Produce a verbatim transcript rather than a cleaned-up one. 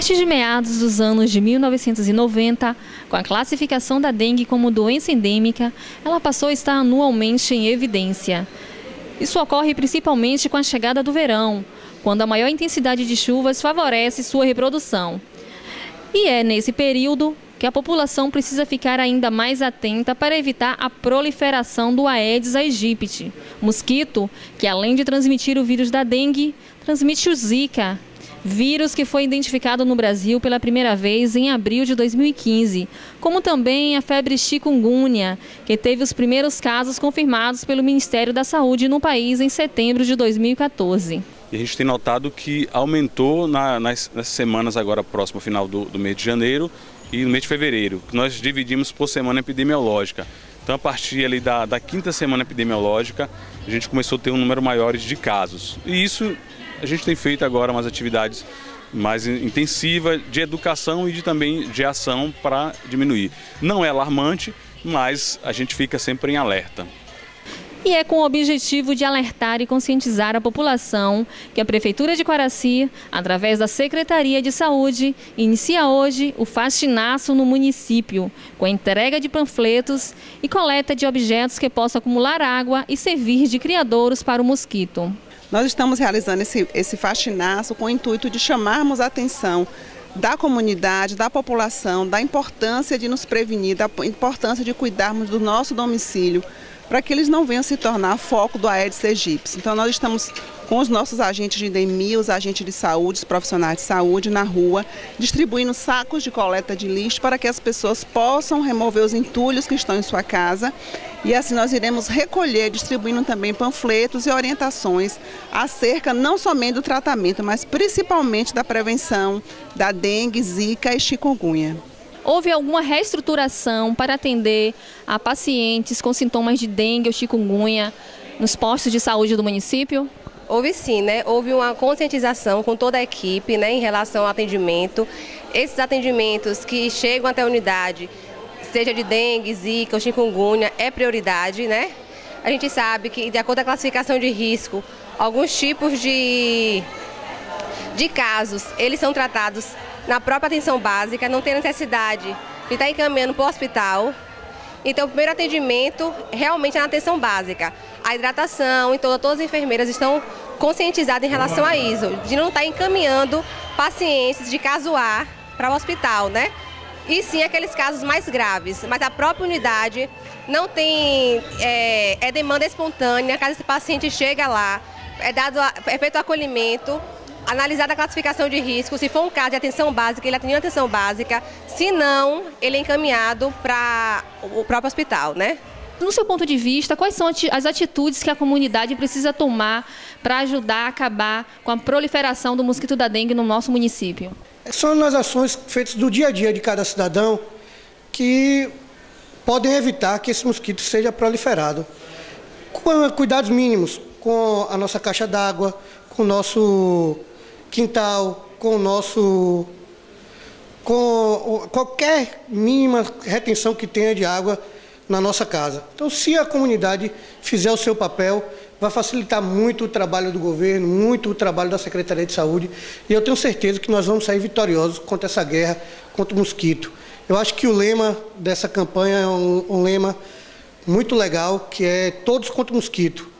partir de meados dos anos de mil novecentos e noventa, com a classificação da dengue como doença endêmica, ela passou a estar anualmente em evidência. Isso ocorre principalmente com a chegada do verão, quando a maior intensidade de chuvas favorece sua reprodução. E é nesse período que a população precisa ficar ainda mais atenta para evitar a proliferação do Aedes aegypti, mosquito que, além de transmitir o vírus da dengue, transmite o Zika, vírus que foi identificado no Brasil pela primeira vez em abril de dois mil e quinze, como também a febre chikungunya, que teve os primeiros casos confirmados pelo Ministério da Saúde no país em setembro de dois mil e quatorze. E a gente tem notado que aumentou na, nas, nas semanas agora próximo ao final do, do mês de janeiro e no mês de fevereiro, que nós dividimos por semana epidemiológica. Então, a partir ali da, da quinta semana epidemiológica, a gente começou a ter um número maior de casos. E isso a gente tem feito agora umas atividades mais intensivas de educação e de, também de ação para diminuir. Não é alarmante, mas a gente fica sempre em alerta. E é com o objetivo de alertar e conscientizar a população que a Prefeitura de Quaraci, através da Secretaria de Saúde, inicia hoje o faxinaço no município, com a entrega de panfletos e coleta de objetos que possam acumular água e servir de criadouros para o mosquito. Nós estamos realizando esse, esse faxinaço com o intuito de chamarmos a atenção da comunidade, da população, da importância de nos prevenir, da importância de cuidarmos do nosso domicílio, para que eles não venham se tornar foco do Aedes aegypti. Então nós estamos com os nossos agentes de endemia, os agentes de saúde, os profissionais de saúde na rua, distribuindo sacos de coleta de lixo para que as pessoas possam remover os entulhos que estão em sua casa. E assim nós iremos recolher, distribuindo também panfletos e orientações acerca não somente do tratamento, mas principalmente da prevenção da dengue, zika e chikungunya. Houve alguma reestruturação para atender a pacientes com sintomas de dengue ou chikungunya nos postos de saúde do município? Houve sim, né? Houve uma conscientização com toda a equipe, né, em relação ao atendimento. Esses atendimentos que chegam até a unidade, seja de dengue, zika ou chikungunya, é prioridade, né? A gente sabe que, de acordo com a classificação de risco, alguns tipos de, de casos, eles são tratados na própria atenção básica, não tem necessidade de estar encaminhando para o hospital. Então, o primeiro atendimento realmente é na atenção básica. A hidratação, então todas as enfermeiras estão conscientizadas em relação a isso, de não estar encaminhando pacientes de caso A para o hospital, né? E sim aqueles casos mais graves, mas a própria unidade não tem, é, é demanda espontânea, caso esse paciente chega lá, é, dado, é feito o acolhimento, analisada a classificação de risco, se for um caso de atenção básica, ele atende atenção básica, se não, ele é encaminhado para o próprio hospital, né? No seu ponto de vista, quais são as atitudes que a comunidade precisa tomar para ajudar a acabar com a proliferação do mosquito da dengue no nosso município? São as ações feitas do dia a dia de cada cidadão que podem evitar que esse mosquito seja proliferado. Com cuidados mínimos, com a nossa caixa d'água, com o nosso quintal, com o nosso, com qualquer mínima retenção que tenha de água na nossa casa. Então, se a comunidade fizer o seu papel, vai facilitar muito o trabalho do governo, muito o trabalho da Secretaria de Saúde, e eu tenho certeza que nós vamos sair vitoriosos contra essa guerra contra o mosquito. Eu acho que o lema dessa campanha é um, um lema muito legal, que é todos contra o mosquito.